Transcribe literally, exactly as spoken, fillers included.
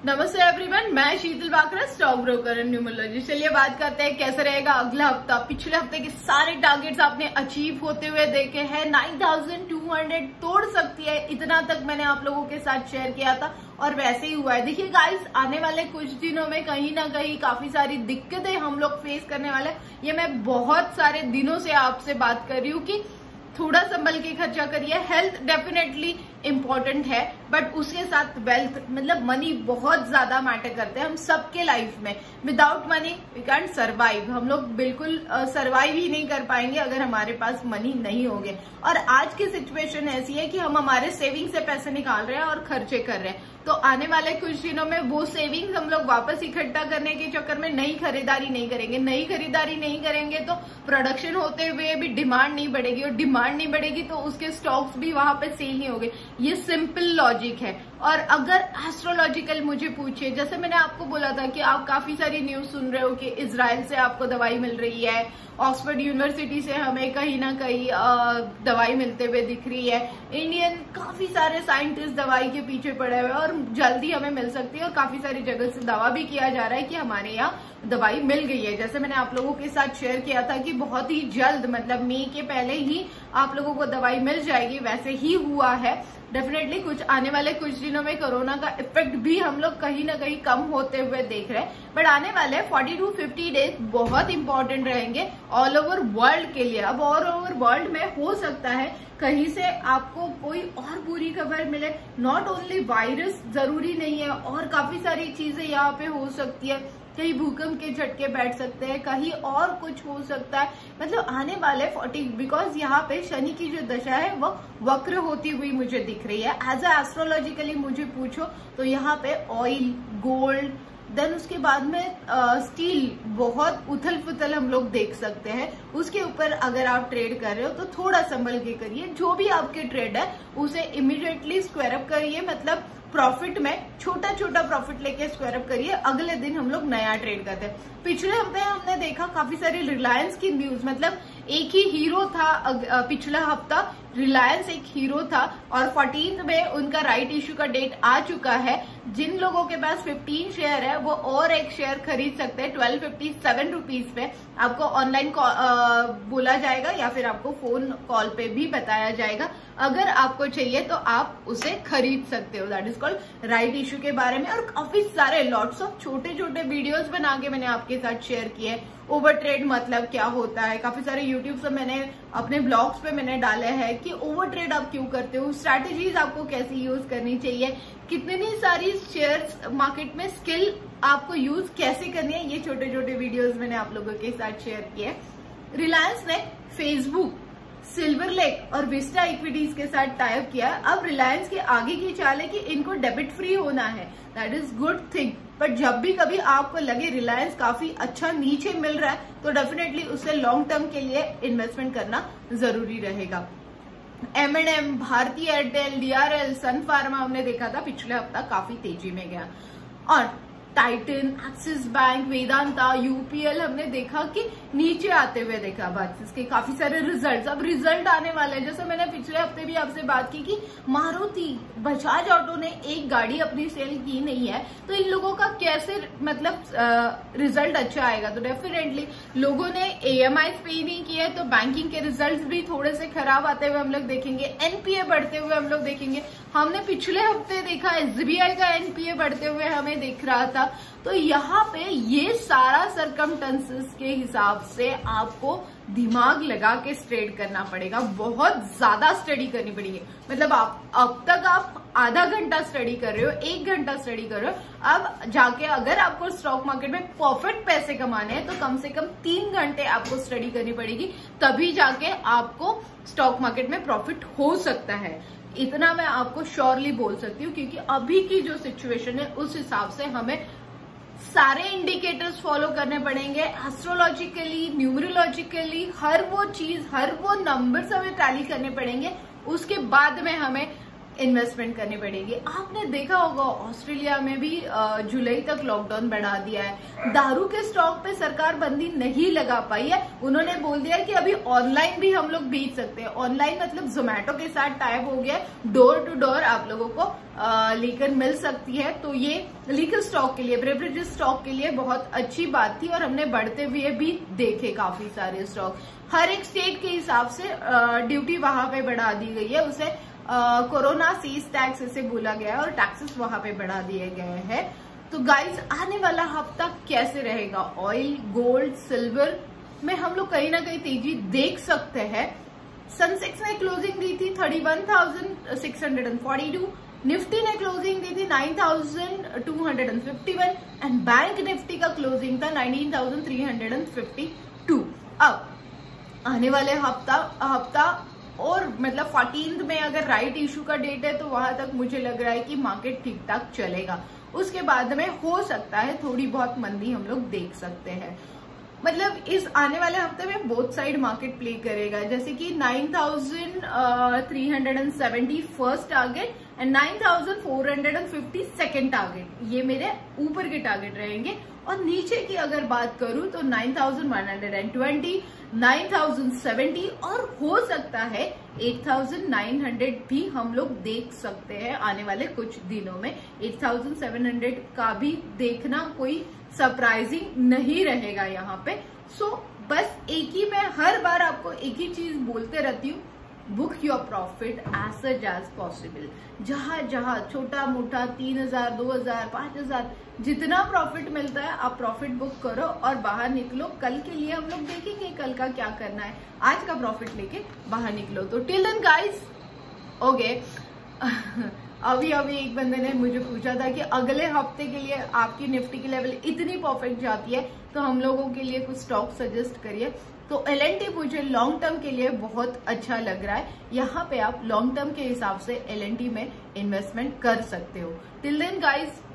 नमस्ते एवरीवन, मैं Sheetal Bakra, stock broker and numerologist. चलिए बात करते हैं कैसे रहेगा अगला हफ्ता। पिछले हफ्ते के सारे टारगेट्स आपने अचीव होते हुए देखे हैं। नाइन थाउजेंड टू हंड्रेड तोड़ सकती है, इतना तक मैंने आप लोगों के साथ शेयर किया था और वैसे ही हुआ है। देखिए गाइस, आने वाले कुछ दिनों में कहीं ना कहीं काफी सारी दिक्कतें हम लोग फेस करने वाले हैं। ये मैं बहुत सारे दिनों से आपसे बात कर रही हूँ कि थोड़ा संभल के खर्चा करिए। हेल्थ डेफिनेटली इंपॉर्टेंट है, बट उसके साथ वेल्थ मतलब मनी बहुत ज्यादा मैटर करते हैं हम सबके लाइफ में। Without money we can't survive. हम लोग बिल्कुल सर्वाइव ही नहीं कर पाएंगे अगर हमारे पास मनी नहीं होंगे। और आज की सिचुएशन ऐसी है कि हम हमारे सेविंग से पैसे निकाल रहे हैं और खर्चे कर रहे हैं। तो आने वाले कुछ दिनों में वो सेविंग्स हम लोग वापस इकट्ठा करने के चक्कर में नई खरीदारी नहीं करेंगे। नई खरीदारी नहीं करेंगे तो प्रोडक्शन होते हुए भी डिमांड नहीं बढ़ेगी, और डिमांड नहीं बढ़ेगी तो उसके स्टॉक्स भी वहां पे सेल नहीं होंगे। ये सिंपल लॉजिक है। और अगर एस्ट्रोलॉजिकल मुझे पूछे, जैसे मैंने आपको बोला था कि आप काफी सारी न्यूज सुन रहे हो कि इजराइल से आपको दवाई मिल रही है, ऑक्सफोर्ड यूनिवर्सिटी से हमें कहीं ना कहीं दवाई मिलते हुए दिख रही है, इंडियन काफी सारे साइंटिस्ट दवाई के पीछे पड़े हुए हैं और जल्दी हमें मिल सकती है। और काफी सारी जगह से दावा भी किया जा रहा है कि हमारे यहाँ दवाई मिल गई है। जैसे मैंने आप लोगों के साथ शेयर किया था कि बहुत ही जल्द, मतलब मई के पहले ही आप लोगों को दवाई मिल जाएगी, वैसे ही हुआ है। डेफिनेटली कुछ आने वाले कुछ दिनों में कोरोना का इफेक्ट भी हम लोग कहीं ना कहीं कम होते हुए देख रहे हैं। बट आने वाले फोर्टी टू फिफ्टी डेज बहुत इंपॉर्टेंट रहेंगे ऑल ओवर वर्ल्ड के लिए। अब ऑल ओवर वर्ल्ड में हो सकता है कहीं से आपको कोई और बुरी खबर मिले। नॉट ओनली वायरस जरूरी नहीं है, और काफी सारी चीजें यहाँ पे हो सकती है। कहीं भूकंप के झटके बैठ सकते हैं, कहीं और कुछ हो सकता है। मतलब आने वाले फोर्टी, बिकॉज यहाँ पे शनि की जो दशा है वो वक्र होती हुई मुझे दिख रही है। एज ए एस्ट्रोलॉजिकली मुझे पूछो तो यहाँ पे ऑयल, गोल्ड, देन उसके बाद में स्टील बहुत उथल पुथल हम लोग देख सकते हैं। उसके ऊपर अगर आप ट्रेड कर रहे हो तो थोड़ा संभल के करिए। जो भी आपके ट्रेड है उसे इमीडिएटली स्क्वायर अप करिए, मतलब प्रॉफिट में छोटा छोटा प्रॉफिट लेके स्क्वायर अप करिए। अगले दिन हम लोग नया ट्रेड करते हैं। पिछले हफ्ते हमने देखा काफी सारी रिलायंस की न्यूज, मतलब एक ही हीरो था पिछला हफ्ता, रिलायंस एक हीरो था और फोर्टीन में उनका राइट इश्यू का डेट आ चुका है। जिन लोगों के पास फिफ्टीन शेयर है वो और एक शेयर खरीद सकते हैं ट्वेल्व फिफ्टी सेवन रुपीज पे। आपको ऑनलाइन बोला जाएगा या फिर आपको फोन कॉल पे भी बताया जाएगा। अगर आपको चाहिए तो आप उसे खरीद सकते हो। That is called right issue के बारे में। और काफी सारे लॉट्स ऑफ छोटे छोटे वीडियोस बना के मैंने आपके साथ शेयर किए। ओवर ट्रेड मतलब क्या होता है, काफी सारे यूट्यूब से मैंने अपने ब्लॉग्स पे मैंने डाले हैं कि ओवर ट्रेड आप क्यों करते हो, स्ट्रैटेजीज आपको कैसे यूज करनी चाहिए, कितनी सारी शेयर्स मार्केट में स्किल आपको यूज कैसे करनी है। ये छोटे छोटे वीडियोस मैंने आप लोगों के साथ शेयर किए। रिलायंस ने फेसबुक, सिल्वर लेक और विस्टा इक्विटीज के साथ टाइप किया। अब रिलायंस के आगे की चाल है कि इनको डेबिट फ्री होना है। That is good thing. But जब भी कभी आपको लगे रिलायंस काफी अच्छा नीचे मिल रहा है तो डेफिनेटली उसे लॉन्ग टर्म के लिए इन्वेस्टमेंट करना जरूरी रहेगा। M and M, Bharti Airtel, D R L, Sun Pharma हमने देखा था पिछले हफ्ता काफी तेजी में गया। और टाइटन, एक्सिस बैंक, वेदांता, यूपीएल हमने देखा कि नीचे आते हुए देखा। बात इसके काफी सारे रिजल्ट्स, अब रिजल्ट आने वाले हैं। जैसे मैंने पिछले हफ्ते भी आपसे बात की कि मारुति, बजाज ऑटो ने एक गाड़ी अपनी सेल की नहीं है, तो इन लोगों का कैसे मतलब रिजल्ट अच्छा आएगा। तो डेफिनेटली लोगों ने ईएमआई पे नहीं किया, तो बैंकिंग के रिजल्ट भी थोड़े से खराब आते हुए हम लोग देखेंगे। एनपीए बढ़ते हुए हम लोग देखेंगे। हमने पिछले हफ्ते देखा एसबीआई का एनपीए बढ़ते हुए हमें दिख रहा था। तो यहाँ पे ये सारा सरकमस्टेंसेस के हिसाब से आपको दिमाग लगा के ट्रेड करना पड़ेगा। बहुत ज्यादा स्टडी करनी पड़ेगी। मतलब आप अब तक आप आधा घंटा स्टडी कर रहे हो, एक घंटा स्टडी कर रहे हो, अब जाके अगर आपको स्टॉक मार्केट में परफेक्ट पैसे कमाने हैं तो कम से कम तीन घंटे आपको स्टडी करनी पड़ेगी, तभी जाके आपको स्टॉक मार्केट में प्रॉफिट हो सकता है। इतना मैं आपको श्योरली बोल सकती हूँ, क्योंकि अभी की जो सिचुएशन है उस हिसाब से हमें सारे इंडिकेटर्स फॉलो करने पड़ेंगे। एस्ट्रोलॉजिकली, न्यूमरोलॉजिकली, हर वो चीज, हर वो नंबर्स हमें टैली करने पड़ेंगे। उसके बाद में हमें इन्वेस्टमेंट करनी पड़ेगी। आपने देखा होगा ऑस्ट्रेलिया में भी जुलाई तक लॉकडाउन बढ़ा दिया है। दारू के स्टॉक पे सरकार बंदी नहीं लगा पाई है। उन्होंने बोल दिया कि अभी ऑनलाइन भी हम लोग बेच सकते हैं। ऑनलाइन मतलब जोमेटो के साथ टाइप हो गया, डोर टू डोर आप लोगों को लीकर मिल सकती है। तो ये लीकर स्टॉक के लिए, बेवरेजेस स्टॉक के लिए बहुत अच्छी बात थी और हमने बढ़ते हुए भी देखे काफी सारे स्टॉक। हर एक स्टेट के हिसाब से ड्यूटी वहां पे बढ़ा दी गई है, उसे कोरोना सीज टैक्स इसे बोला गया है और टैक्सेस वहां पे बढ़ा दिए गए हैं। तो गाइस आने वाला हफ्ता कैसे रहेगा? ऑयल, गोल्ड, सिल्वर में हम लोग कहीं ना कहीं तेजी देख सकते हैं। सेंसेक्स ने क्लोजिंग दी थी thirty one thousand six hundred forty two, Nifty ने क्लोजिंग दी थी nine thousand two hundred fifty one and bank Nifty का क्लोजिंग था nineteen thousand three hundred fifty two. अब आने वाले हफ्ता हफ्ता और मतलब फोर्टीन्थ में अगर राइट इशू का डेट है तो वहां तक मुझे लग रहा है कि मार्केट ठीक ठाक चलेगा। उसके बाद में हो सकता है थोड़ी बहुत मंदी हम लोग देख सकते हैं। मतलब इस आने वाले हफ्ते में बोथ साइड मार्केट प्ले करेगा, जैसे कि nine thousand three hundred seventy first target and nine thousand four hundred fifty second target, ये मेरे ऊपर के टारगेट रहेंगे। और नीचे की अगर बात करूं तो nine thousand one hundred twenty, nine thousand seventy और हो सकता है एट थाउजेंड नाइन हंड्रेड भी हम लोग देख सकते हैं आने वाले कुछ दिनों में। एट थाउजेंड सेवन हंड्रेड का भी देखना कोई सरप्राइजिंग नहीं रहेगा यहाँ पे। सो बस एक ही, मैं हर बार आपको एक ही चीज बोलते रहती हूँ, book your profit as such as possible. जहां जहां छोटा मोटा तीन हजार दो हजार पांच हजार जितना प्रॉफिट मिलता है आप प्रॉफिट बुक करो और बाहर निकलो। कल के लिए हम लोग देखेंगे कल का क्या करना है, आज का प्रॉफिट लेके बाहर निकलो। तो टिल देन गाइस, ओके अभी अभी एक बंदे ने मुझे पूछा था कि अगले हफ्ते के लिए आपकी निफ्टी की लेवल इतनी परफेक्ट जाती है तो हम लोगों के लिए कुछ स्टॉक सजेस्ट करिए। तो एल एन टी मुझे लॉन्ग टर्म के लिए बहुत अच्छा लग रहा है। यहाँ पे आप लॉन्ग टर्म के हिसाब से एल एन टी में इन्वेस्टमेंट कर सकते हो। Till then guys,